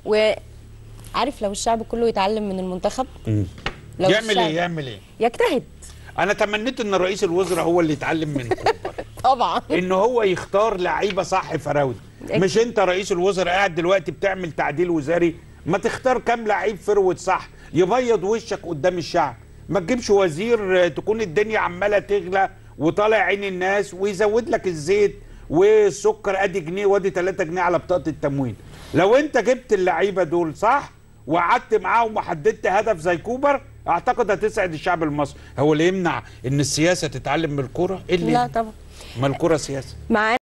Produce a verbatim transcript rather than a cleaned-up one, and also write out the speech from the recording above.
وعارف لو الشعب كله يتعلم من المنتخب لو يعمل ايه يعمل ايه يجتهد. انا تمنيت ان رئيس الوزراء هو اللي يتعلم من كوبر طبعا ان هو يختار لعيبه صح فراوده. مش انت رئيس الوزراء قاعد دلوقتي بتعمل تعديل وزاري، ما تختار كام لعيب فرود صح يبيض وشك قدام الشعب. ما تجيبش وزير تكون الدنيا عماله تغلى وطالع عين الناس ويزود لك الزيت والسكر ادي جنيه وادي ثلاثة جنيه على بطاقه التموين. لو انت جبت اللعيبه دول صح وقعدت معاهم وحددت هدف زي كوبر اعتقد هتسعد الشعب المصري. هو اللي يمنع ان السياسه تتعلم من الكوره؟ لا طبعا، ما الكوره سياسه. مع